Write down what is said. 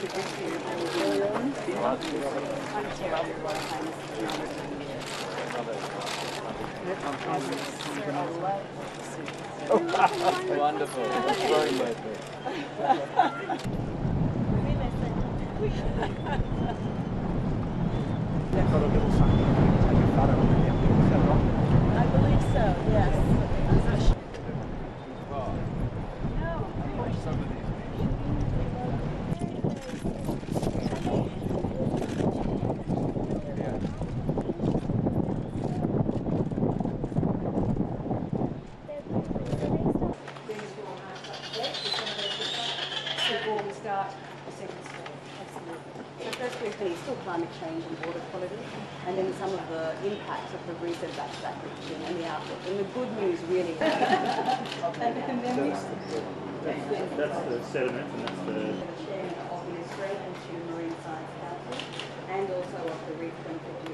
Terri Irwin. I'm Terri Irwin. Wonderful. That's very nice. They've got a little sign you can take a photo of them. Is that right? I believe so, yes. Some of these Still climate change and water quality, and then some of the impacts of the reset back reaching and the outlook. And the good news really and then that's the sediment and that's the sharing of the Australian Marine Science Council and also of the Reef 2050